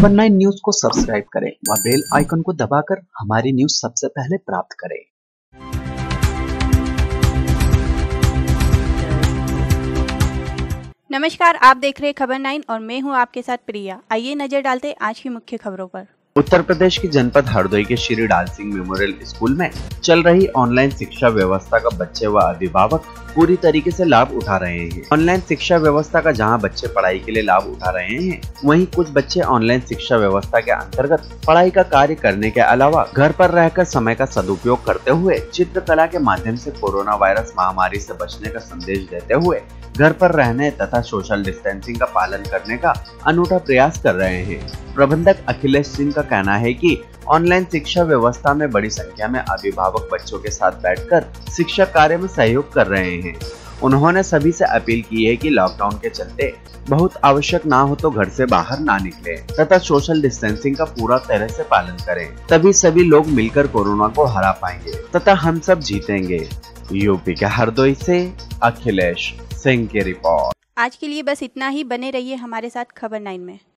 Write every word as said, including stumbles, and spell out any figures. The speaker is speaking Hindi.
खबर नाइन न्यूज को सब्सक्राइब करें व बेल आइकन को दबाकर हमारी न्यूज सबसे पहले प्राप्त करें। नमस्कार, आप देख रहे हैं खबर नाइन और मैं हूं आपके साथ प्रिया। आइए नजर डालते हैं आज की मुख्य खबरों पर। उत्तर प्रदेश की जनपद हरदोई के श्री डाल सिंह मेमोरियल स्कूल में चल रही ऑनलाइन शिक्षा व्यवस्था का बच्चे व अभिभावक पूरी तरीके से लाभ उठा रहे हैं। ऑनलाइन शिक्षा व्यवस्था का जहां बच्चे पढ़ाई के लिए लाभ उठा रहे हैं, वहीं कुछ बच्चे ऑनलाइन शिक्षा व्यवस्था के अंतर्गत पढ़ाई का कार्य करने के अलावा घर पर रहकर समय का सदुपयोग करते हुए चित्रकला के माध्यम से कोरोना वायरस महामारी से बचने का संदेश देते हुए घर पर रहने तथा सोशल डिस्टेंसिंग का पालन करने का अनूठा प्रयास कर रहे हैं। प्रबंधक अखिलेश सिंह का कहना है कि ऑनलाइन शिक्षा व्यवस्था में बड़ी संख्या में अभिभावक बच्चों के साथ बैठकर शिक्षा कार्य में सहयोग कर रहे हैं। उन्होंने सभी से अपील की है कि लॉकडाउन के चलते बहुत आवश्यक ना हो तो घर से बाहर ना निकले तथा सोशल डिस्टेंसिंग का पूरा तरह से पालन करें, तभी सभी लोग मिलकर कोरोना को हरा पाएंगे तथा हम सब जीतेंगे। यूपी के हरदोई से अखिलेश सिंह की रिपोर्ट। आज के लिए बस इतना ही। बने रहिए हमारे साथ खबर नाइन में।